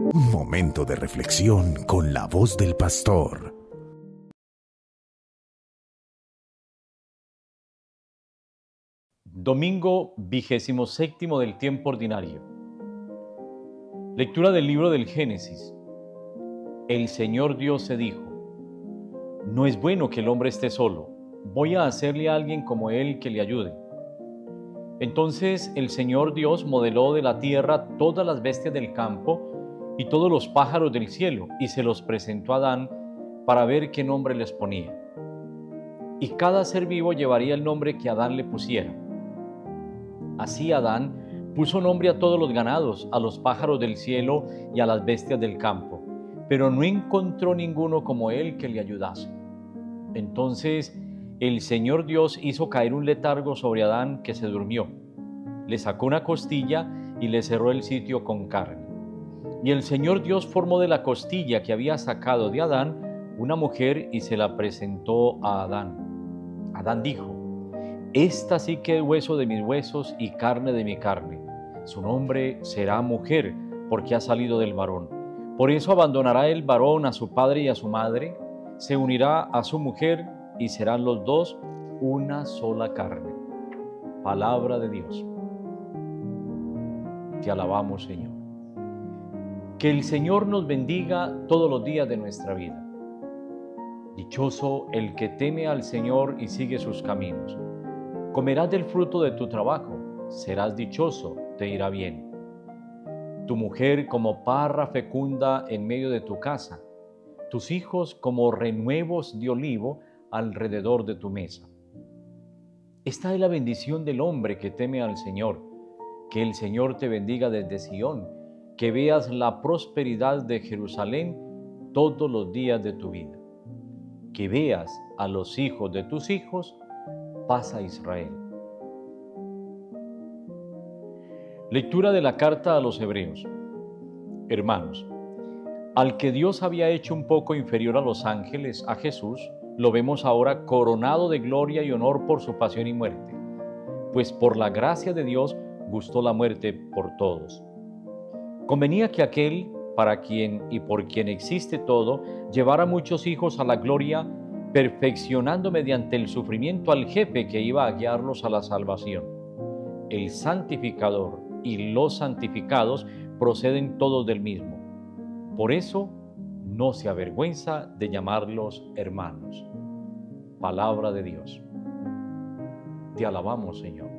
Un momento de reflexión con la voz del pastor. Domingo 27 del tiempo ordinario. Lectura del libro del Génesis. El Señor Dios se dijo: no es bueno que el hombre esté solo, voy a hacerle a alguien como él que le ayude. Entonces el Señor Dios modeló de la tierra todas las bestias del campo y todos los pájaros del cielo, y se los presentó a Adán para ver qué nombre les ponía. Y cada ser vivo llevaría el nombre que Adán le pusiera. Así Adán puso nombre a todos los ganados, a los pájaros del cielo y a las bestias del campo, pero no encontró ninguno como él que le ayudase. Entonces el Señor Dios hizo caer un letargo sobre Adán, que se durmió. Le sacó una costilla y le cerró el sitio con carne. Y el Señor Dios formó de la costilla que había sacado de Adán una mujer y se la presentó a Adán. Adán dijo: esta sí que es hueso de mis huesos y carne de mi carne. Su nombre será mujer, porque ha salido del varón. Por eso abandonará el varón a su padre y a su madre, se unirá a su mujer y serán los dos una sola carne. Palabra de Dios. Te alabamos, Señor. Que el Señor nos bendiga todos los días de nuestra vida. Dichoso el que teme al Señor y sigue sus caminos. Comerás del fruto de tu trabajo, serás dichoso, te irá bien. Tu mujer como parra fecunda en medio de tu casa, tus hijos como renuevos de olivo alrededor de tu mesa. Esta es la bendición del hombre que teme al Señor. Que el Señor te bendiga desde Sión, que veas la prosperidad de Jerusalén todos los días de tu vida. Que veas a los hijos de tus hijos, paz a Israel. Lectura de la carta a los Hebreos. Hermanos, al que Dios había hecho un poco inferior a los ángeles, a Jesús, lo vemos ahora coronado de gloria y honor por su pasión y muerte, pues por la gracia de Dios gustó la muerte por todos. Convenía que aquel, para quien y por quien existe todo, llevara muchos hijos a la gloria, perfeccionando mediante el sufrimiento al jefe que iba a guiarlos a la salvación. El santificador y los santificados proceden todos del mismo. Por eso no se avergüenza de llamarlos hermanos. Palabra de Dios. Te alabamos, Señor.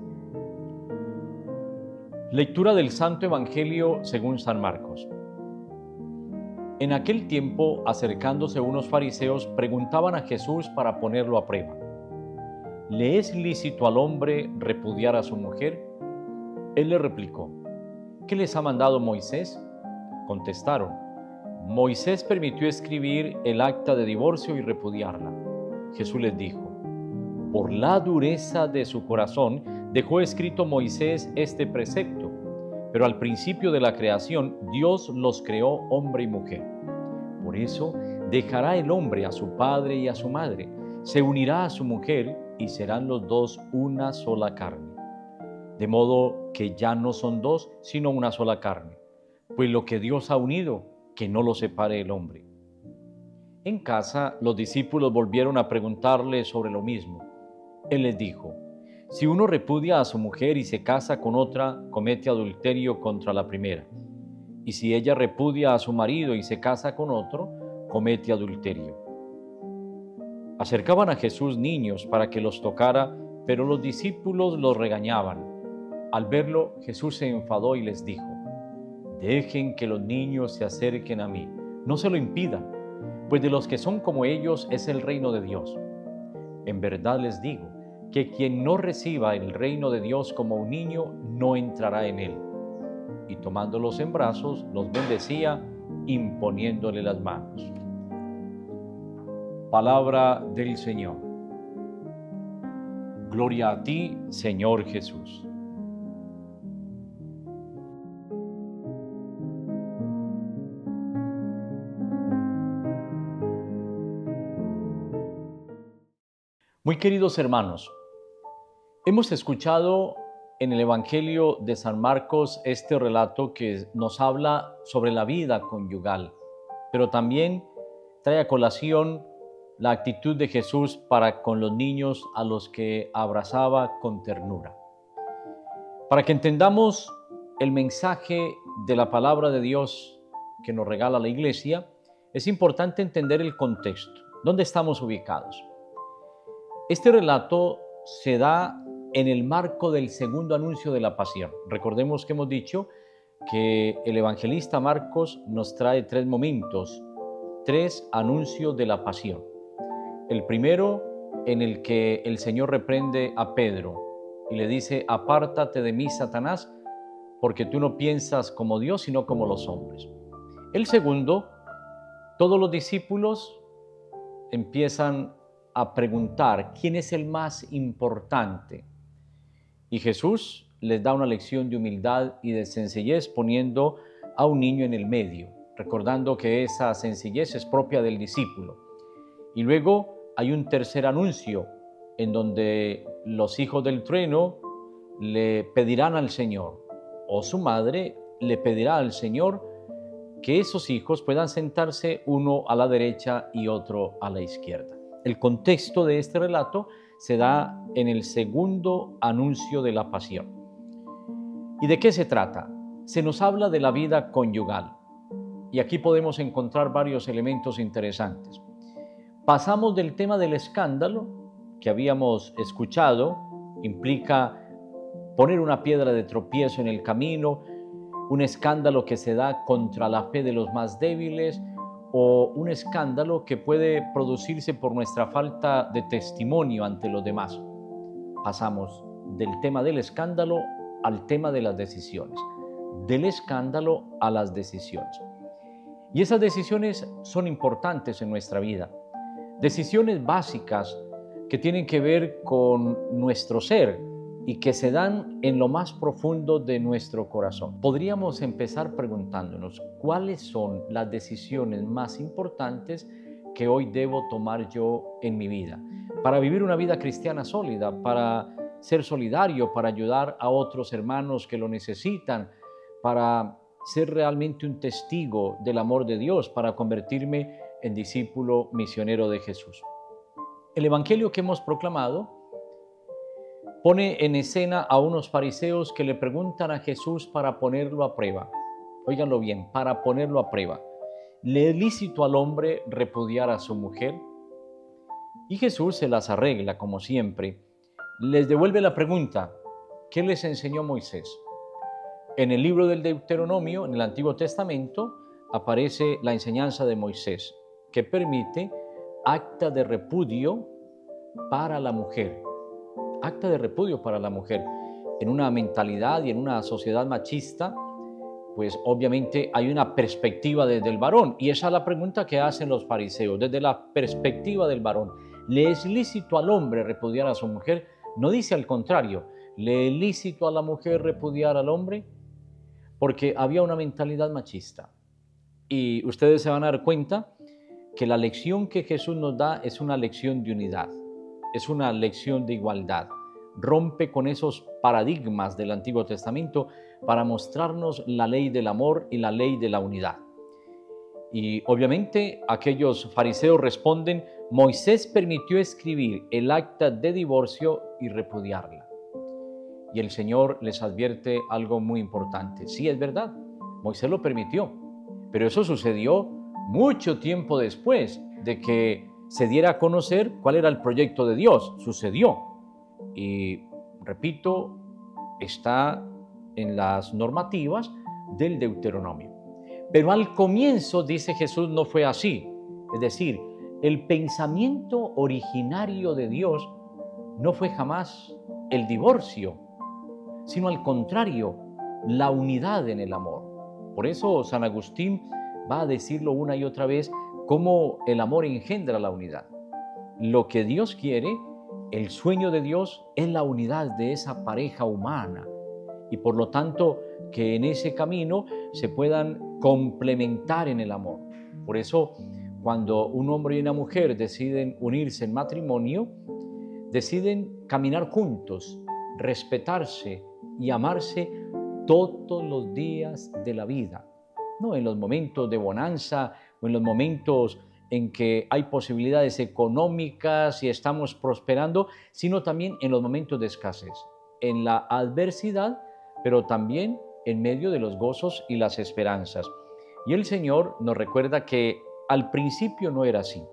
Lectura del Santo Evangelio según San Marcos. En aquel tiempo, acercándose unos fariseos, preguntaban a Jesús para ponerlo a prueba: ¿le es lícito al hombre repudiar a su mujer? Él le replicó: ¿qué les ha mandado Moisés? Contestaron: Moisés permitió escribir el acta de divorcio y repudiarla. Jesús les dijo: por la dureza de su corazón dejó escrito Moisés este precepto, pero al principio de la creación Dios los creó hombre y mujer. Por eso dejará el hombre a su padre y a su madre, se unirá a su mujer y serán los dos una sola carne. De modo que ya no son dos, sino una sola carne. Pues lo que Dios ha unido, que no lo separe el hombre. En casa, los discípulos volvieron a preguntarle sobre lo mismo. Él les dijo: si uno repudia a su mujer y se casa con otra, comete adulterio contra la primera. Y si ella repudia a su marido y se casa con otro, comete adulterio. Acercaban a Jesús niños para que los tocara, pero los discípulos los regañaban. Al verlo, Jesús se enfadó y les dijo: dejen que los niños se acerquen a mí, no se lo impidan, pues de los que son como ellos es el reino de Dios. En verdad les digo que quien no reciba el reino de Dios como un niño, no entrará en él. Y tomándolos en brazos, los bendecía, imponiéndole las manos. Palabra del Señor. Gloria a ti, Señor Jesús. Muy queridos hermanos, hemos escuchado en el Evangelio de San Marcos este relato que nos habla sobre la vida conyugal, pero también trae a colación la actitud de Jesús para con los niños a los que abrazaba con ternura. Para que entendamos el mensaje de la palabra de Dios que nos regala la Iglesia, es importante entender el contexto, dónde estamos ubicados. Este relato se da en el marco del segundo anuncio de la pasión. Recordemos que hemos dicho que el evangelista Marcos nos trae tres momentos, tres anuncios de la pasión. El primero, en el que el Señor reprende a Pedro y le dice: apártate de mí, Satanás, porque tú no piensas como Dios, sino como los hombres. El segundo, todos los discípulos empiezan a preguntar quién es el más importante. Y Jesús les da una lección de humildad y de sencillez poniendo a un niño en el medio, recordando que esa sencillez es propia del discípulo. Y luego hay un tercer anuncio en donde los hijos del trueno le pedirán al Señor, o su madre le pedirá al Señor, que esos hijos puedan sentarse uno a la derecha y otro a la izquierda. El contexto de este relato se da en el segundo anuncio de la pasión. ¿Y de qué se trata? Se nos habla de la vida conyugal. Y aquí podemos encontrar varios elementos interesantes. Pasamos del tema del escándalo, que habíamos escuchado, implica poner una piedra de tropiezo en el camino, un escándalo que se da contra la fe de los más débiles, o un escándalo que puede producirse por nuestra falta de testimonio ante los demás. Pasamos del tema del escándalo al tema de las decisiones, del escándalo a las decisiones. Y esas decisiones son importantes en nuestra vida, decisiones básicas que tienen que ver con nuestro ser y que se dan en lo más profundo de nuestro corazón. Podríamos empezar preguntándonos cuáles son las decisiones más importantes que hoy debo tomar yo en mi vida, para vivir una vida cristiana sólida, para ser solidario, para ayudar a otros hermanos que lo necesitan, para ser realmente un testigo del amor de Dios, para convertirme en discípulo misionero de Jesús. El evangelio que hemos proclamado pone en escena a unos fariseos que le preguntan a Jesús para ponerlo a prueba. Óiganlo bien, para ponerlo a prueba. ¿Le es lícito al hombre repudiar a su mujer? Y Jesús se las arregla, como siempre. Les devuelve la pregunta: ¿qué les enseñó Moisés? En el libro del Deuteronomio, en el Antiguo Testamento, aparece la enseñanza de Moisés, que permite acta de repudio para la mujer. Acta de repudio para la mujer. En una mentalidad y en una sociedad machista, pues obviamente hay una perspectiva desde el varón, y esa es la pregunta que hacen los fariseos, desde la perspectiva del varón. ¿Le es lícito al hombre repudiar a su mujer? No dice al contrario, ¿le es lícito a la mujer repudiar al hombre? Porque había una mentalidad machista. Y ustedes se van a dar cuenta que la lección que Jesús nos da es una lección de unidad, es una lección de igualdad. Rompe con esos paradigmas del Antiguo Testamento para mostrarnos la ley del amor y la ley de la unidad. Y obviamente aquellos fariseos responden: Moisés permitió escribir el acta de divorcio y repudiarla. Y el Señor les advierte algo muy importante. Sí, es verdad, Moisés lo permitió, pero eso sucedió mucho tiempo después de que se diera a conocer cuál era el proyecto de Dios. Sucedió. Y repito, está en las normativas del Deuteronomio. Pero al comienzo, dice Jesús, no fue así. Es decir, el pensamiento originario de Dios no fue jamás el divorcio, sino al contrario, la unidad en el amor. Por eso San Agustín va a decirlo una y otra vez, cómo el amor engendra la unidad. Lo que Dios quiere, el sueño de Dios, es la unidad de esa pareja humana, y por lo tanto que en ese camino se puedan complementar en el amor. Por eso, cuando un hombre y una mujer deciden unirse en matrimonio, deciden caminar juntos, respetarse, y amarse todos los días de la vida, no en los momentos de bonanza o en los momentos en que hay posibilidades económicas y estamos prosperando, sino también en los momentos de escasez, en la adversidad, pero también en medio de los gozos y las esperanzas. Y el Señor nos recuerda que al principio no era así,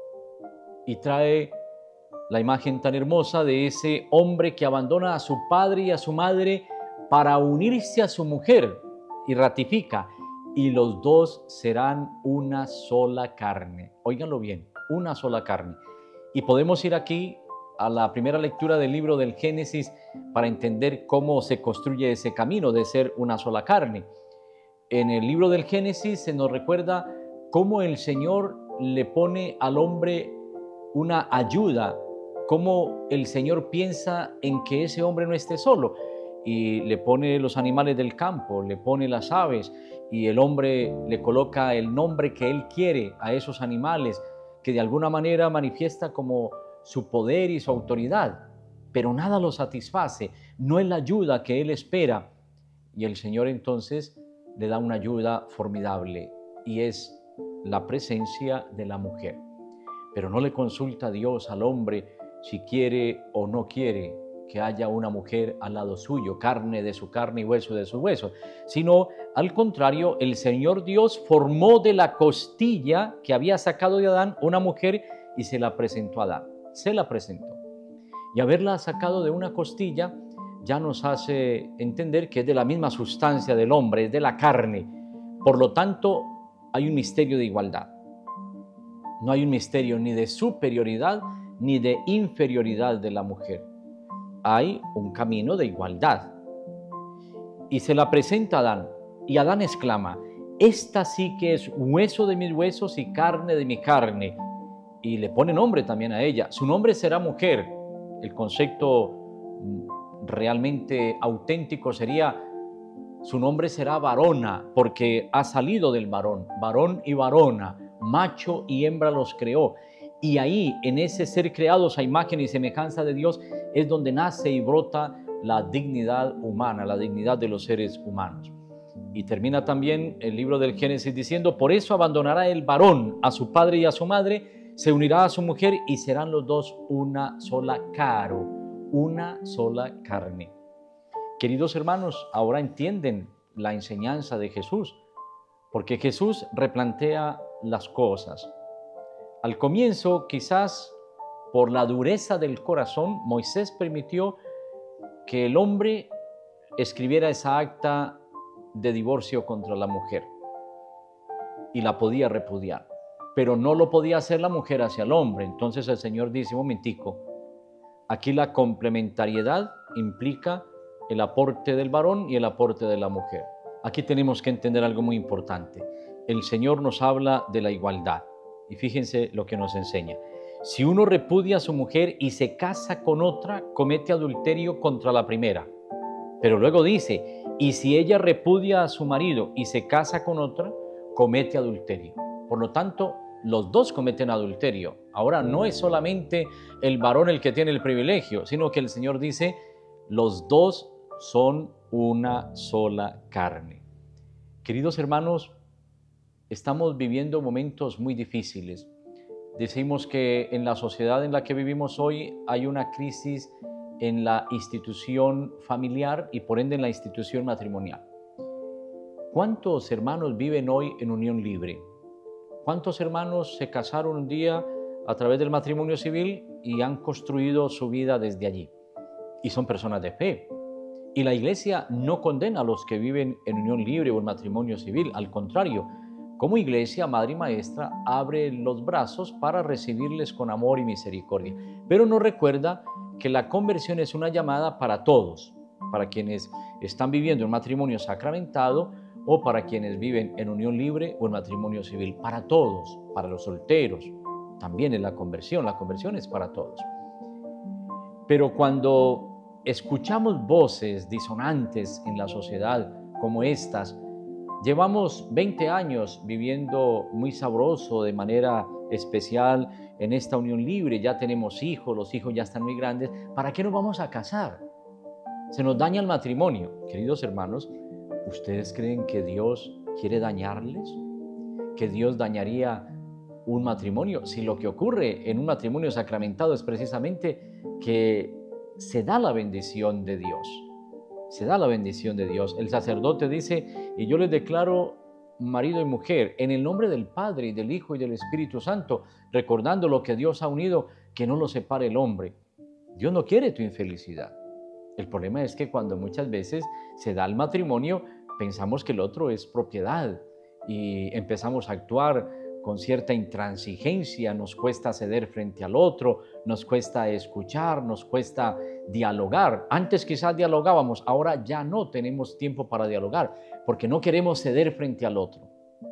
y trae la imagen tan hermosa de ese hombre que abandona a su padre y a su madre para unirse a su mujer, y ratifica: y los dos serán una sola carne. Óiganlo bien, una sola carne. Y podemos ir aquí a la primera lectura del libro del Génesis para entender cómo se construye ese camino de ser una sola carne. En el libro del Génesis se nos recuerda cómo el Señor le pone al hombre una ayuda, cómo el Señor piensa en que ese hombre no esté solo, y le pone los animales del campo, le pone las aves, y el hombre le coloca el nombre que él quiere a esos animales, que de alguna manera manifiesta como su poder y su autoridad, pero nada lo satisface, no es la ayuda que él espera. Y el Señor entonces le da una ayuda formidable, y es la presencia de la mujer. Pero no le consulta a Dios al hombre si quiere o no quiere que haya una mujer al lado suyo, carne de su carne y hueso de su hueso, sino al contrario, el Señor Dios formó de la costilla que había sacado de Adán una mujer y se la presentó a Adán, se la presentó. Y haberla sacado de una costilla ya nos hace entender que es de la misma sustancia del hombre, es de la carne. Por lo tanto, hay un misterio de igualdad. No hay un misterio ni de superioridad ni de inferioridad de la mujer. Hay un camino de igualdad. Y se la presenta a Adán, y Adán exclama: esta sí que es hueso de mis huesos y carne de mi carne. Y le pone nombre también a ella. Su nombre será mujer. El concepto realmente auténtico sería: su nombre será varona, porque ha salido del varón, varón y varona, macho y hembra los creó. Y ahí, en ese ser creados a imagen y semejanza de Dios, es donde nace y brota la dignidad humana, la dignidad de los seres humanos. Y termina también el libro del Génesis diciendo: por eso abandonará el varón a su padre y a su madre, se unirá a su mujer y serán los dos una sola caro, una sola carne. Queridos hermanos, ahora entienden la enseñanza de Jesús, porque Jesús replantea las cosas. Al comienzo, quizás por la dureza del corazón, Moisés permitió que el hombre escribiera esa acta de divorcio contra la mujer y la podía repudiar, pero no lo podía hacer la mujer hacia el hombre. Entonces el Señor dice: un momentico, aquí la complementariedad implica el aporte del varón y el aporte de la mujer. Aquí tenemos que entender algo muy importante. El Señor nos habla de la igualdad. Y fíjense lo que nos enseña: si uno repudia a su mujer y se casa con otra, comete adulterio contra la primera. Pero luego dice: y si ella repudia a su marido y se casa con otra, comete adulterio. Por lo tanto, los dos cometen adulterio. Ahora no es solamente el varón el que tiene el privilegio, sino que el Señor dice: los dos son una sola carne. Queridos hermanos, estamos viviendo momentos muy difíciles. Decimos que en la sociedad en la que vivimos hoy hay una crisis en la institución familiar y por ende en la institución matrimonial. ¿Cuántos hermanos viven hoy en unión libre? ¿Cuántos hermanos se casaron un día a través del matrimonio civil y han construido su vida desde allí? Y son personas de fe. Y la Iglesia no condena a los que viven en unión libre o en matrimonio civil. Al contrario, como Iglesia, Madre y Maestra, abre los brazos para recibirles con amor y misericordia. Pero nos recuerda que la conversión es una llamada para todos, para quienes están viviendo en matrimonio sacramentado o para quienes viven en unión libre o en matrimonio civil. Para todos, para los solteros. También es la conversión es para todos. Pero cuando escuchamos voces disonantes en la sociedad como estas, llevamos 20 años viviendo muy sabroso, de manera especial, en esta unión libre. Ya tenemos hijos, los hijos ya están muy grandes. ¿Para qué nos vamos a casar? Se nos daña el matrimonio. Queridos hermanos, ¿ustedes creen que Dios quiere dañarles? ¿Que Dios dañaría un matrimonio? Si lo que ocurre en un matrimonio sacramentado es precisamente que se da la bendición de Dios. Se da la bendición de Dios. El sacerdote dice, y yo les declaro marido y mujer, en el nombre del Padre y del Hijo y del Espíritu Santo, recordando lo que Dios ha unido, que no lo separe el hombre. Dios no quiere tu infelicidad. El problema es que cuando muchas veces se da el matrimonio, pensamos que el otro es propiedad y empezamos a actuar con cierta intransigencia, nos cuesta ceder frente al otro, nos cuesta escuchar, nos cuesta dialogar. Antes quizás dialogábamos, ahora ya no tenemos tiempo para dialogar, porque no queremos ceder frente al otro.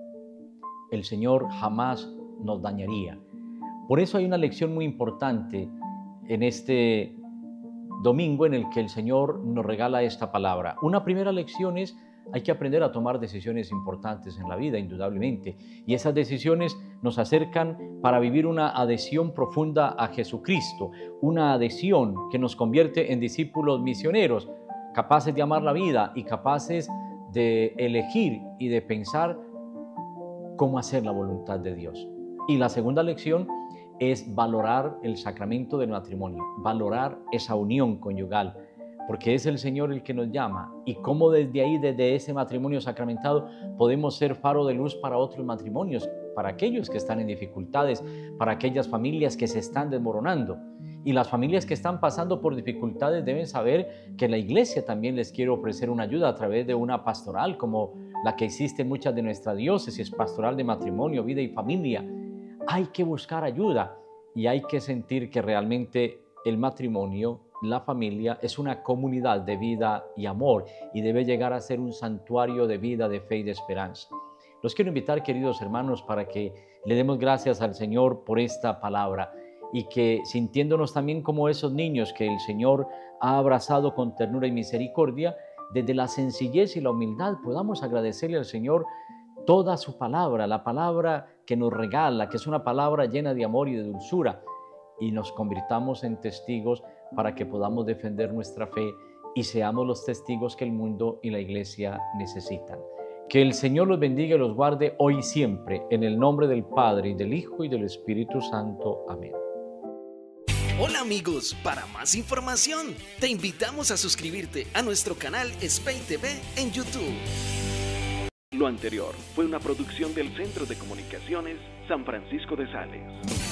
El Señor jamás nos dañaría. Por eso hay una lección muy importante en este domingo en el que el Señor nos regala esta palabra. Una primera lección es: hay que aprender a tomar decisiones importantes en la vida, indudablemente. Y esas decisiones nos acercan para vivir una adhesión profunda a Jesucristo, una adhesión que nos convierte en discípulos misioneros, capaces de amar la vida y capaces de elegir y de pensar cómo hacer la voluntad de Dios. Y la segunda lección es valorar el sacramento del matrimonio, valorar esa unión conyugal, porque es el Señor el que nos llama, y cómo desde ahí, desde ese matrimonio sacramentado, podemos ser faro de luz para otros matrimonios, para aquellos que están en dificultades, para aquellas familias que se están desmoronando. Y las familias que están pasando por dificultades deben saber que la Iglesia también les quiere ofrecer una ayuda a través de una pastoral como la que existe en muchas de nuestras diócesis, pastoral de matrimonio, vida y familia. Hay que buscar ayuda y hay que sentir que realmente el matrimonio, la familia, es una comunidad de vida y amor y debe llegar a ser un santuario de vida, de fe y de esperanza. Los quiero invitar, queridos hermanos, para que le demos gracias al Señor por esta palabra y que, sintiéndonos también como esos niños que el Señor ha abrazado con ternura y misericordia, desde la sencillez y la humildad podamos agradecerle al Señor toda su palabra, la palabra que nos regala, que es una palabra llena de amor y de dulzura, y nos convirtamos en testigos para que podamos defender nuestra fe y seamos los testigos que el mundo y la Iglesia necesitan. Que el Señor los bendiga y los guarde hoy y siempre, en el nombre del Padre, y del Hijo, y del Espíritu Santo. Amén. Hola amigos, para más información, te invitamos a suscribirte a nuestro canal Spey TV en YouTube. Lo anterior fue una producción del Centro de Comunicaciones San Francisco de Sales.